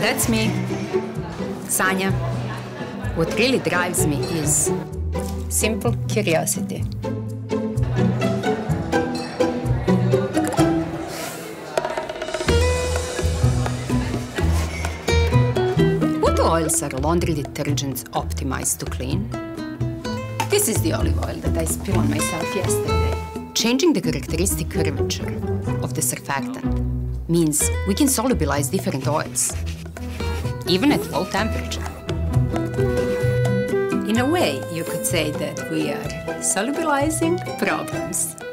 That's me, Sanya. What really drives me is simple curiosity. What oils are laundry detergents optimized to clean? This is the olive oil that I spilled on myself yesterday. Changing the characteristic curvature of the surfactant means we can solubilize different oils, even at low temperature. In a way, you could say that we are solubilizing problems.